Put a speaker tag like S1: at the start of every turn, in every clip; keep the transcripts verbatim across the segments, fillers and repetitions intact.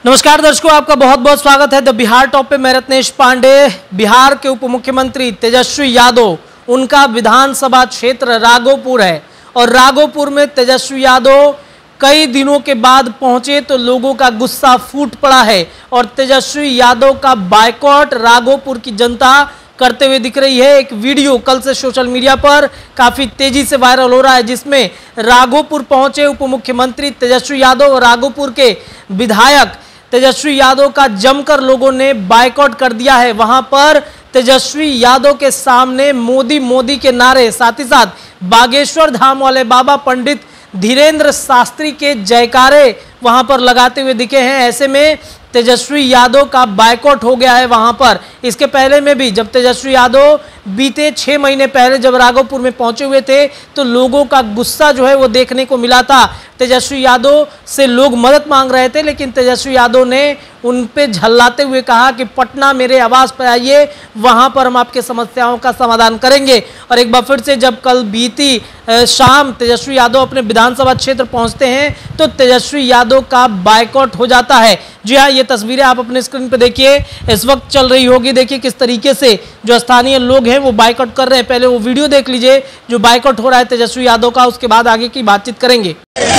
S1: नमस्कार दर्शकों, आपका बहुत बहुत स्वागत है द बिहार टॉप पे। मैं रत्नेश पांडे। बिहार के उप मुख्यमंत्री तेजस्वी यादव, उनका विधानसभा क्षेत्र राघोपुर है और राघोपुर में तेजस्वी यादव कई दिनों के बाद पहुंचे तो लोगों का गुस्सा फूट पड़ा है और तेजस्वी यादव का बायकॉट राघोपुर की जनता करते हुए दिख रही है। एक वीडियो कल से सोशल मीडिया पर काफी तेजी से वायरल हो रहा है, जिसमें राघोपुर पहुंचे उप मुख्यमंत्री तेजस्वी यादव और राघोपुर के विधायक तेजस्वी यादव का जमकर लोगों ने बायकॉट कर दिया है। वहां पर तेजस्वी यादव के सामने मोदी मोदी के नारे, साथ ही साथ बागेश्वर धाम वाले बाबा पंडित धीरेन्द्र शास्त्री के जयकारे वहां पर लगाते हुए दिखे हैं। ऐसे में तेजस्वी यादव का बायकॉट हो गया है वहां पर। इसके पहले में भी जब तेजस्वी यादव बीते छह महीने पहले जब राघोपुर में पहुंचे हुए थे तो लोगों का गुस्सा जो है वो देखने को मिला था। तेजस्वी यादव से लोग मदद मांग रहे थे, लेकिन तेजस्वी यादव ने उन पे झल्लाते हुए कहा कि पटना मेरे आवास पर आइए, वहां पर हम आपके समस्याओं का समाधान करेंगे। और एक बार फिर से जब कल बीती शाम तेजस्वी यादव अपने विधानसभा क्षेत्र पहुंचते हैं तो तेजस्वी यादव का बायकॉट हो जाता है। जी हाँ, ये तस्वीरें आप अपने स्क्रीन पे देखिए, इस वक्त चल रही होगी। देखिए किस तरीके से जो स्थानीय लोग हैं वो बायकॉट कर रहे हैं। पहले वो वीडियो देख लीजिए जो बायकॉट हो रहा है तेजस्वी यादव का, उसके बाद आगे की बातचीत करेंगे।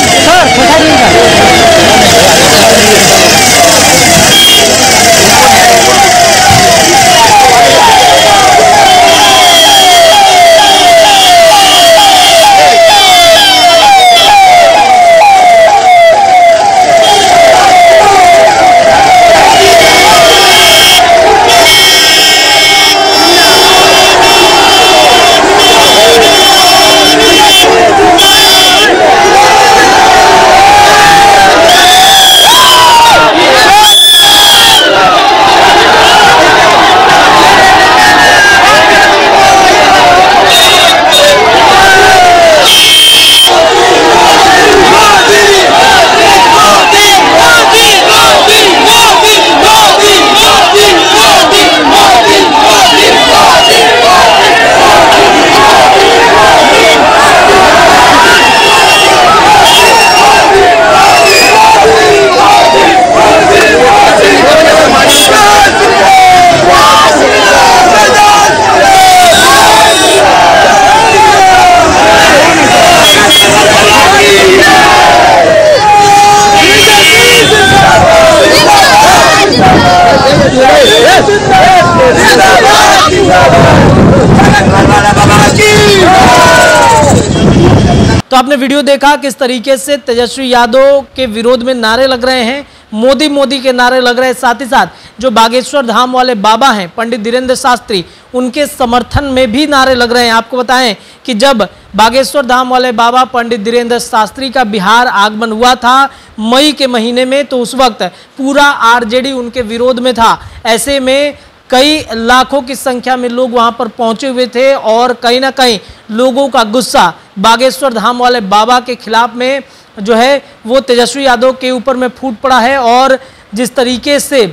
S1: तो आपने वीडियो देखा किस तरीके से तेजस्वी यादव के विरोध में नारे लग रहे हैं, मोदी मोदी के नारे लग रहे हैं। साथ ही साथ जो बागेश्वर धाम वाले बाबा हैं पंडित धीरेन्द्र शास्त्री, उनके समर्थन में भी नारे लग रहे हैं। आपको बताएं कि जब बागेश्वर धाम वाले बाबा पंडित धीरेन्द्र शास्त्री का बिहार आगमन हुआ था मई के महीने में, तो उस वक्त पूरा आरजेडी उनके विरोध में था। ऐसे में कई लाखों की संख्या में लोग वहां पर पहुंचे हुए थे और कहीं ना कहीं लोगों का गुस्सा बागेश्वर धाम वाले बाबा के खिलाफ में जो है वो तेजस्वी यादव के ऊपर में फूट पड़ा है। और जिस तरीके से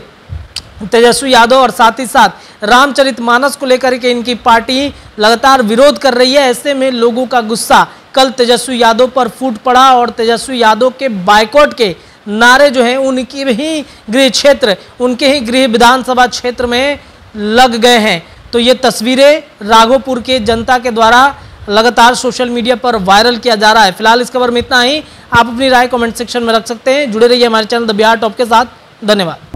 S1: तेजस्वी यादव और साथ ही साथ रामचरितमानस को लेकर के इनकी पार्टी लगातार विरोध कर रही है, ऐसे में लोगों का गुस्सा कल तेजस्वी यादव पर फूट पड़ा और तेजस्वी यादव के बायकॉट के नारे जो हैं उनकी ही गृह क्षेत्र, उनके ही गृह विधानसभा क्षेत्र में लग गए हैं। तो ये तस्वीरें राघोपुर के जनता के द्वारा लगातार सोशल मीडिया पर वायरल किया जा रहा है। फिलहाल इस खबर में इतना ही। आप अपनी राय कमेंट सेक्शन में रख सकते हैं। जुड़े रहिए हमारे चैनल द बिहार टॉप के साथ। धन्यवाद।